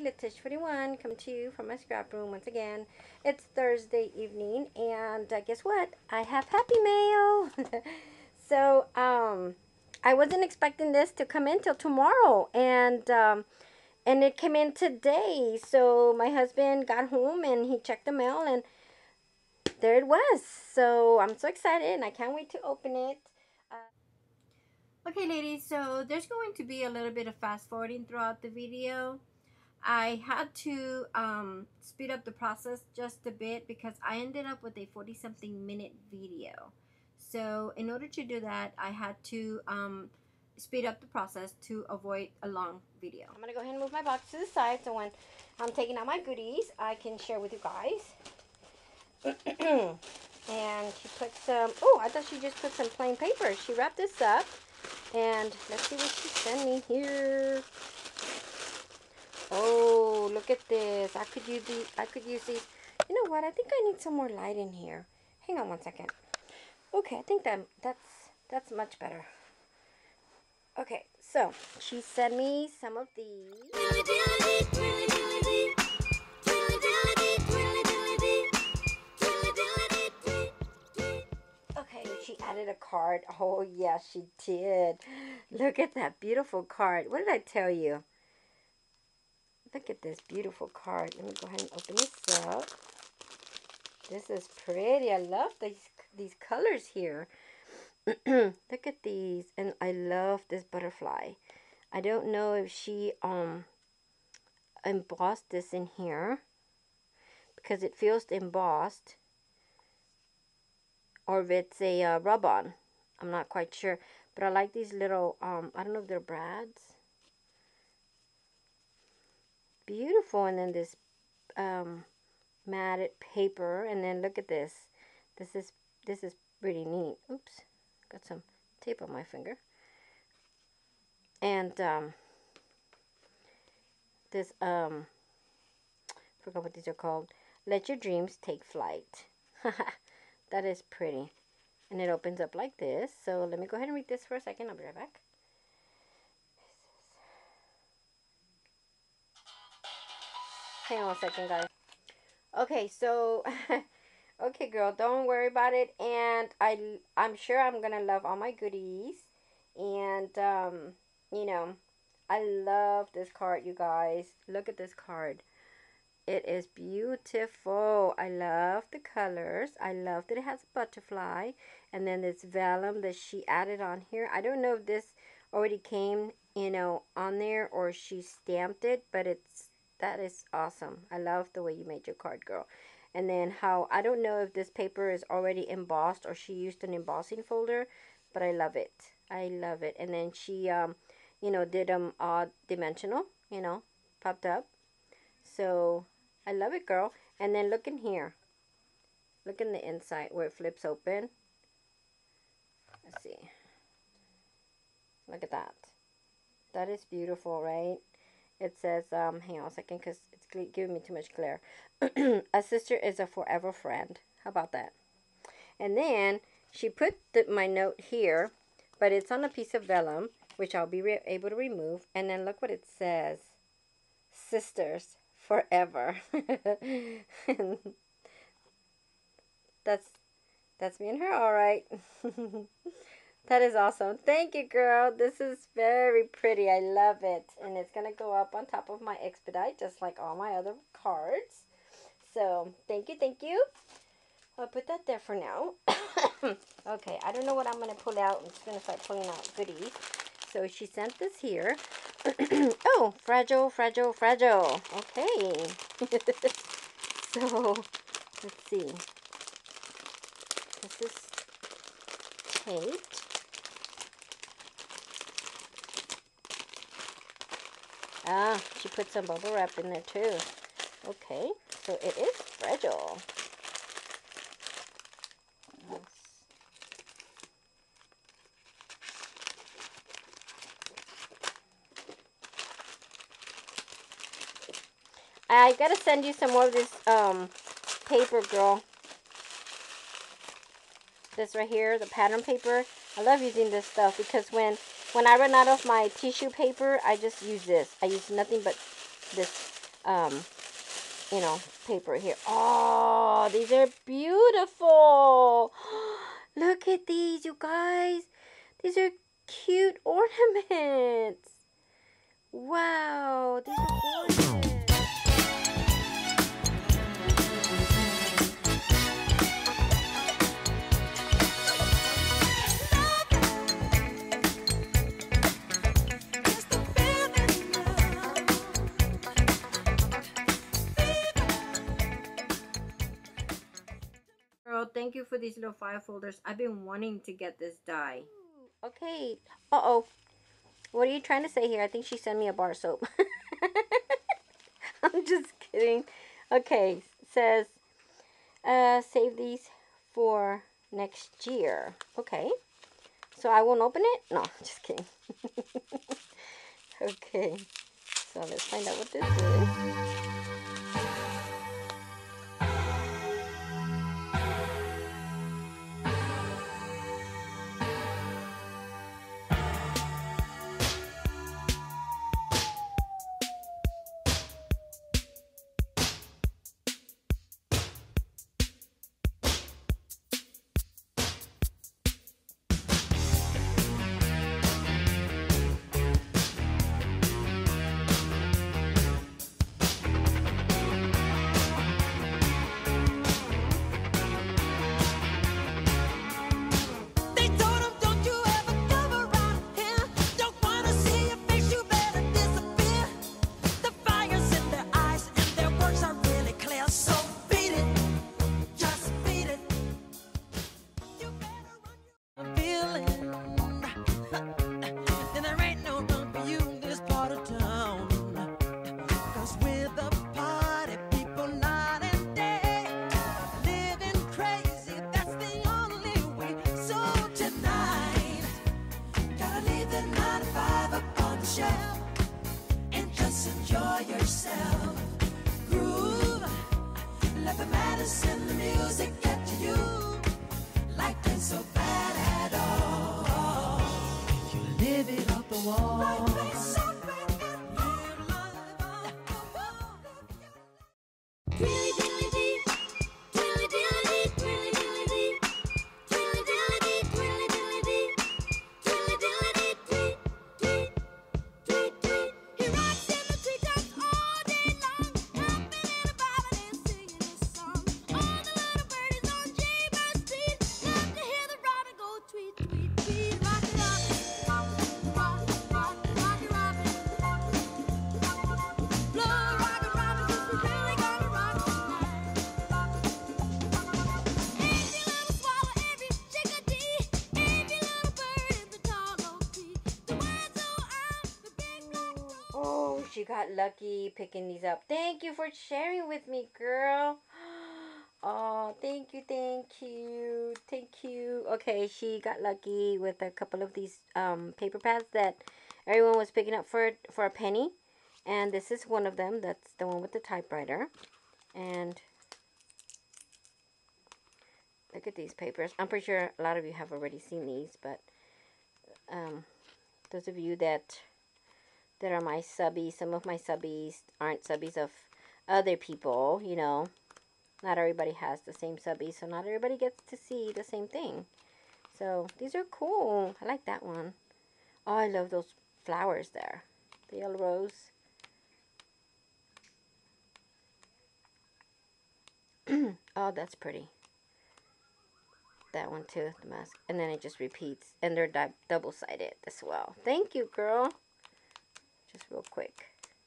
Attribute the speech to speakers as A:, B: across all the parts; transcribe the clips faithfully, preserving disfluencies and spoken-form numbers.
A: Letty forty-one, coming to you from my scrap room once again. It's Thursday evening, and uh, guess what? I have happy mail. so, um, I wasn't expecting this to come in till tomorrow, and um, and it came in today. So my husband got home and he checked the mail, and there it was. So I'm so excited, and I can't wait to open it. Uh, Okay, ladies, so there's going to be a little bit of fast forwarding throughout the video. I had to um, speed up the process just a bit because I ended up with a forty something minute video. So in order to do that, I had to um, speed up the process to avoid a long video. I'm going to go ahead and move my box to the side so when I'm taking out my goodies, I can share with you guys. And she put some, oh, I thought she just put some plain paper. She wrapped this up. And let's see what she sent me here. Oh, look at this. I could use these. I could use these. You know what? I think I need some more light in here. Hang on one second. Okay, I think that that's that's much better. Okay, so she sent me some of these. Okay, she added a card. Oh, yeah, she did. Look at that beautiful card. What did I tell you? Look at this beautiful card. Let me go ahead and open this up. This is pretty. I love these these colors here. Look at these. And I love this butterfly. I don't know if she um embossed this in here because it feels embossed, or if it's a uh, rub-on. I'm not quite sure. But I like these little, um, I don't know if they're brads. Beautiful. And then this um, matted paper. And then look at this. This is, this is pretty neat. Oops. Got some tape on my finger. And um, this, um, forgot what these are called. Let your dreams take flight. That is pretty. And it opens up like this. So let me go ahead and read this for a second. I'll be right back. Hang on a second, guys. Okay, so, okay, girl, don't worry about it. And I, I'm sure I'm going to love all my goodies. And, um, you know, I love this card, you guys. Look at this card. It is beautiful. I love the colors. I love that it has a butterfly. And then this vellum that she added on here. I don't know if this already came, you know, on there or she stamped it. But it's, that is awesome. I love the way you made your card, girl. And then how, I don't know if this paper is already embossed or she used an embossing folder. But I love it. I love it. And then she, um, you know, did them odd dimensional, you know, popped up. So I love it, girl. And then look in here. Look in the inside where it flips open. Let's see. Look at that. That is beautiful, right? It says, um, hang on a second because it's giving me too much glare. A sister is a forever friend. How about that? And then she put the, my note here, but it's on a piece of vellum, which I'll be re able to remove. And then look what it says. Sisters forever. that's that's me and her, all right. That is awesome. Thank you, girl. This is very pretty. I love it. And it's going to go up on top of my expedite, just like all my other cards. So, thank you, thank you. I'll put that there for now. Okay, I don't know what I'm going to pull out. I'm just going to start pulling out goodies. So, she sent this here. Oh, fragile, fragile, fragile. Okay. So, let's see. This is taped. Ah, she put some bubble wrap in there too. Okay, so it is fragile. Yes. I gotta send you some more of this um, paper, girl. This right here, the pattern paper. I love using this stuff because when when I run out of my tissue paper, I just use this. I use nothing but this um, you know, paper here. Oh, these are beautiful. Look at these, you guys. These are cute ornaments. Wow, these are gorgeous. Girl, thank you for these little file folders. I've been wanting to get this die. Okay. Uh-oh. What are you trying to say here? I think she sent me a bar soap. I'm just kidding. Okay. It says, uh, save these for next year. Okay. So I won't open it? No, just kidding. Okay. So let's find out what this is. She got lucky picking these up. Thank you for sharing with me, girl. Oh, thank you, thank you, thank you. Okay, she got lucky with a couple of these um, paper pads that everyone was picking up for, for a penny. And this is one of them. That's the one with the typewriter. And look at these papers. I'm pretty sure a lot of you have already seen these, but um, those of you that that are my subbies, some of my subbies aren't subbies of other people, you know. Not everybody has the same subbies, so not everybody gets to see the same thing. So these are cool. I like that one. Oh, I love those flowers there. The yellow rose. Oh, that's pretty. That one too, the mask. And then it just repeats. And they're double-sided as well. Thank you, girl. Just real quick.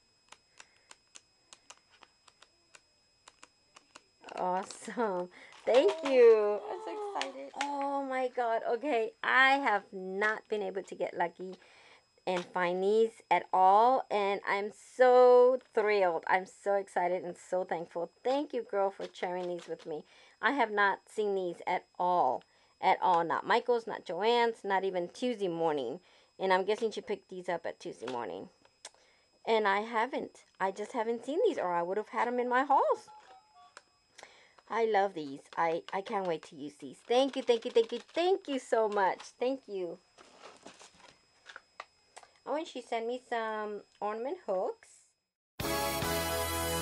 A: Awesome. Thank you. I'm so excited. Oh my god. Okay, I have not been able to get lucky and find these at all, and I'm so thrilled. I'm so excited and so thankful. Thank you, girl, for sharing these with me. I have not seen these at all. At all. Not Michael's, not Joanne's, not even Tuesday morning. And I'm guessing she picked these up at Tuesday morning. And I haven't. I just haven't seen these, or I would have had them in my hauls. I love these. I, I can't wait to use these. Thank you, thank you, thank you, thank you so much. Thank you. Oh, and she sent me some ornament hooks.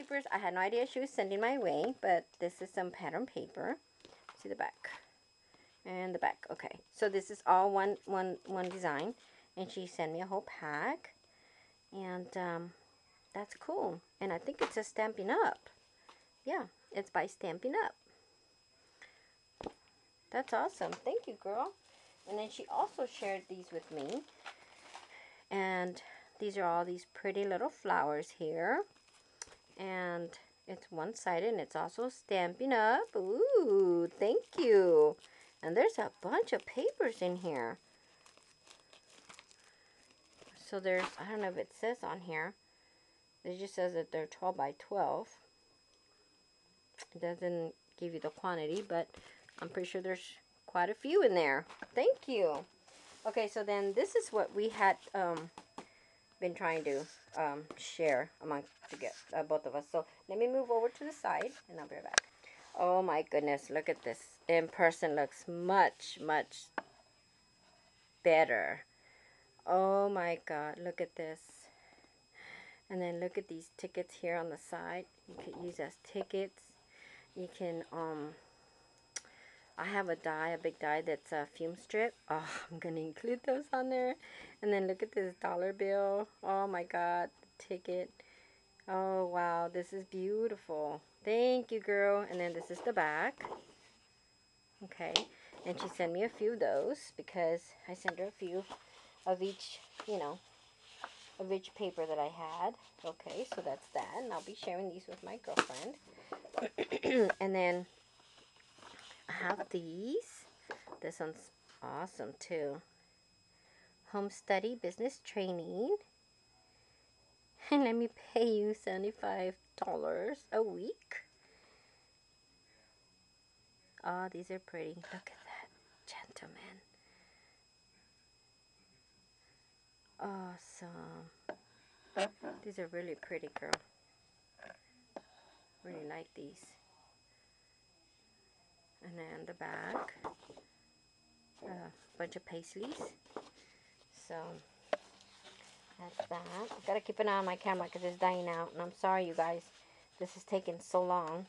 A: papers. I had no idea she was sending my way, but this is some pattern paper. See the back. And the back. Okay. So this is all one one one design. And she sent me a whole pack. And um, that's cool. And I think it says Stampin' Up. Yeah, it's by Stampin' Up. That's awesome. Thank you, girl. And then she also shared these with me. And these are all these pretty little flowers here. And it's one-sided and it's also Stampin' Up. Ooh, thank you. And there's a bunch of papers in here. So there's, I don't know if it says on here. It just says that they're twelve by twelve. It doesn't give you the quantity, but I'm pretty sure there's quite a few in there. Thank you. Okay, so then this is what we had um, been trying to um, share among to get, uh, both of us. So let me move over to the side and I'll be right back. Oh my goodness, look at this. In person looks much, much better. Oh my God, look at this. And then look at these tickets here on the side. You could use as tickets. You can, um, I have a die, a big die that's a fume strip. Oh, I'm going to include those on there. And then look at this dollar bill. Oh my God, the ticket. Oh wow, this is beautiful. Thank you, girl. And then this is the back. Okay, and she sent me a few of those because I sent her a few of each, you know, of each paper that I had. Okay, so that's that. And I'll be sharing these with my girlfriend. And then I have these. This one's awesome too. Home study business training. And let me pay you seventy-five dollars a week. Oh, these are pretty. Look at that gentleman. Awesome. These are really pretty, girl. Really like these. And then the back. A uh, bunch of paisleys. So, that's that. I've got to keep an eye on my camera because it's dying out. And I'm sorry, you guys. This is taking so long.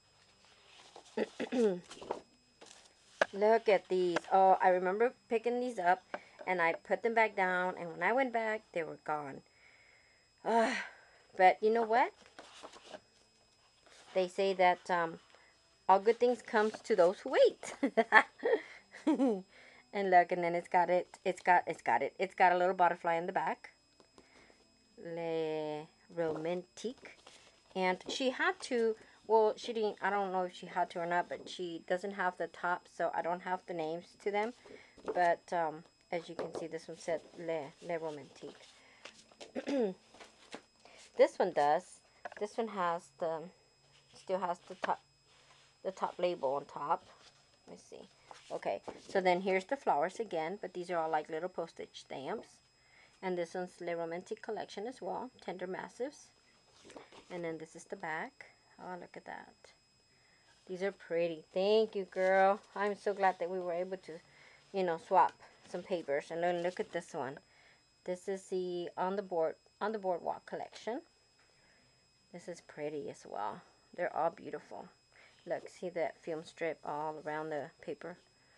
A: Look at these. Oh, I remember picking these up. And I put them back down. And when I went back, they were gone. Uh, but you know what? They say that um, all good things comes to those who wait. And look, and then it's got it. It's got. It's got it. It's got a little butterfly in the back. Le romantique. And she had to. Well, she didn't. I don't know if she had to or not, but she doesn't have the top, so I don't have the names to them. But um, as you can see, this one said Le Le romantique. This one does. This one has the. Still has the top. The top label on top. Let me see. Okay, so then here's the flowers again, but these are all like little postage stamps. And this one's Le Romantic Collection as well, Tender Massives. And then this is the back. Oh, look at that. These are pretty. Thank you, girl. I'm so glad that we were able to, you know, swap some papers. And then look at this one. This is the On the Board on the Boardwalk collection. This is pretty as well. They're all beautiful. Look, see that film strip all around the paper?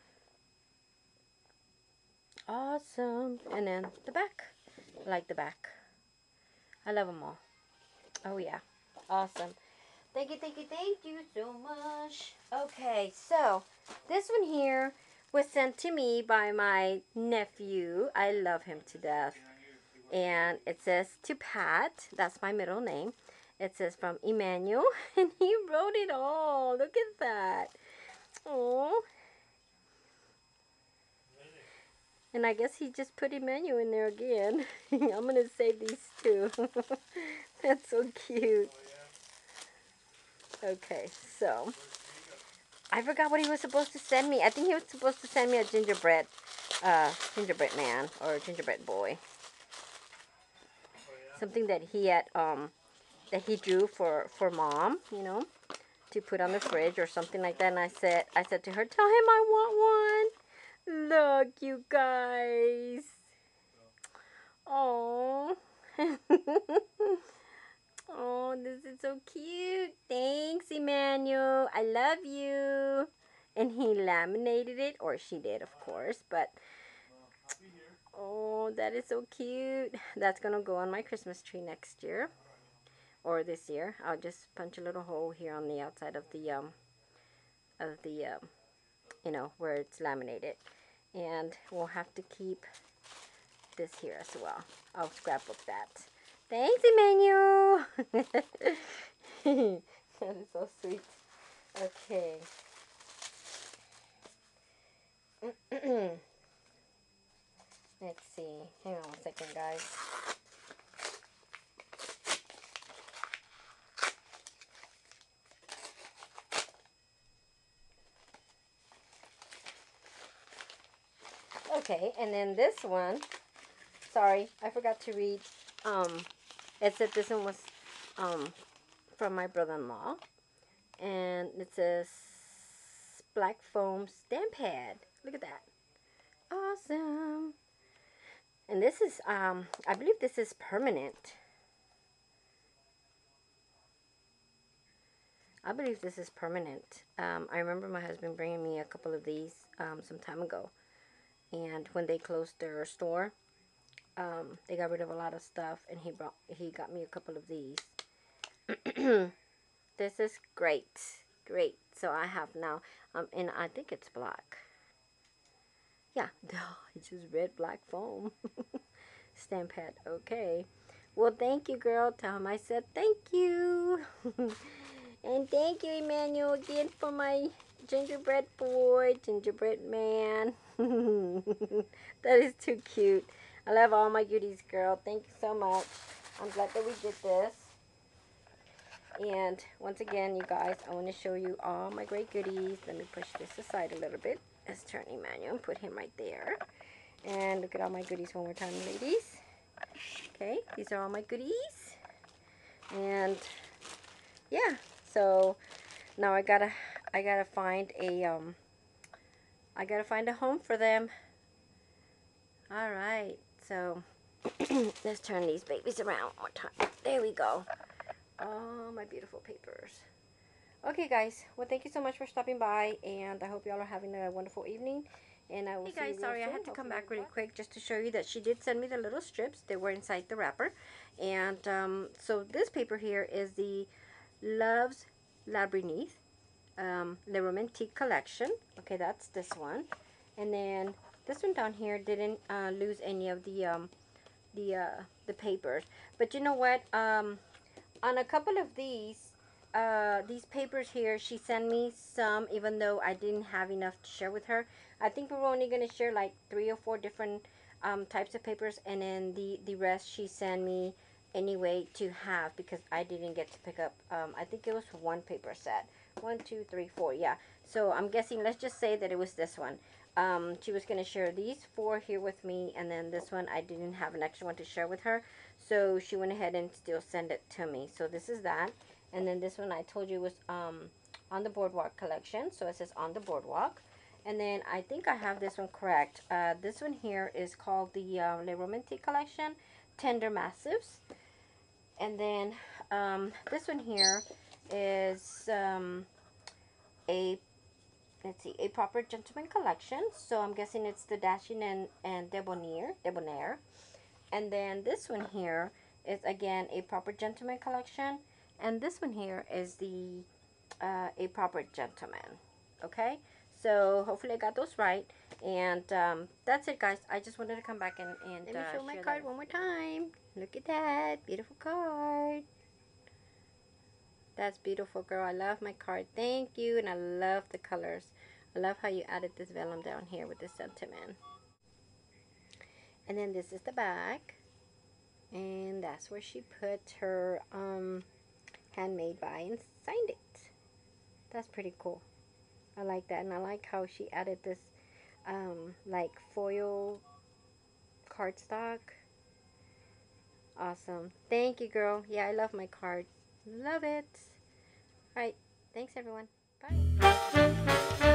A: Awesome. And then the back. I like the back. I love them all. Oh, yeah. Awesome. Thank you, thank you, thank you so much. Okay, so this one here was sent to me by my nephew. I love him to death. And it says to Pat. That's my middle name. It says from Emmanuel. And he wrote it all. Look at that. Oh. And I guess he just put Emmanuel in there again. I'm going to save these two. That's so cute. Okay, so. I forgot what he was supposed to send me. I think he was supposed to send me a gingerbread, uh, gingerbread man or gingerbread boy. Something that he had, um, that he drew for, for mom, you know, to put on the fridge or something like that. And I said, I said to her, tell him I want one. Look, you guys. Oh. Oh, Oh, this is so cute. Thanks, Emmanuel. I love you. And he laminated it, or she did, of course. But, oh, that is so cute. That's going to go on my Christmas tree next year. Or this year. I'll just punch a little hole here on the outside of the, um, of the, um, you know, where it's laminated. And we'll have to keep this here as well. I'll scrapbook that. Thanks, Emmanuel. That is so sweet. Okay. Let's see. Hang on a second, guys. Okay, and then this one, sorry, I forgot to read. Um, it said this one was um, from my brother-in-law. And it says black foam stamp pad. Look at that. Awesome. And this is, um, I believe this is permanent. I believe this is permanent. Um, I remember my husband bringing me a couple of these um, some time ago. And when they closed their store, um, they got rid of a lot of stuff. And he brought, he got me a couple of these. This is great. Great. So I have now, um, and I think it's black. Yeah, no, it's just red black foam. Stamp pad. Okay. Well, thank you, girl. Tell him I said thank you. And thank you, Emmanuel, again for my gingerbread boy, gingerbread man. That is too cute. I love all my goodies, girl. Thank you so much. I'm glad that we did this. And once again, you guys, I want to show you all my great goodies. Let me push this aside a little bit. Let's turn Emmanuel and put him right there. And look at all my goodies one more time, ladies. Okay, these are all my goodies. And yeah, so now I gotta, I gotta find a, um, I gotta find a home for them. All right, so let's turn these babies around one more time. There we go. Oh, my beautiful papers. Okay, guys. Well, thank you so much for stopping by, and I hope y'all are having a wonderful evening. And I will hey, see guys, you sorry, soon. I had to come back really quick just to show you that she did send me the little strips. They were inside the wrapper. And um, so this paper here is the Love's Labyrinth um, Le Romantique collection. Okay, that's this one. And then this one down here didn't uh, lose any of the um, the uh, the papers. But you know what? Um, on a couple of these, uh, these papers here, she sent me some, even though I didn't have enough to share with her. I think we were only going to share like three or four different um, types of papers, and then the, the rest she sent me anyway to have, because I didn't get to pick up, um, I think it was one paper set. One, two, three, four, yeah. So I'm guessing, let's just say that it was this one. Um, she was going to share these four here with me, and then this one I didn't have an extra one to share with her, so she went ahead and still sent it to me. So this is that, and then this one I told you was um, on the Boardwalk collection, so it says on the Boardwalk. And then I think I have this one correct. Uh, this one here is called the uh, Le Romantique collection, Tender Massives. And then um, this one here is um, a let's see, a Proper Gentleman collection. So I'm guessing it's the Dashing and, and Debonair, Debonair. And then this one here is, again, a Proper Gentleman collection. And this one here is the uh, A Proper Gentleman. Okay? So hopefully I got those right. And um, that's it, guys. I just wanted to come back and, and Let me uh, show my card one more time. Look at that. Beautiful card. That's beautiful, girl. I love my card. Thank you. And I love the colors. I love how you added this vellum down here with the sentiment. And then this is the back. And that's where she put her um, handmade by and signed it. That's pretty cool. I like that. And I like how she added this um, like foil cardstock. Awesome. Thank you, girl. Yeah, I love my card. Love it. Alright, thanks everyone. Bye.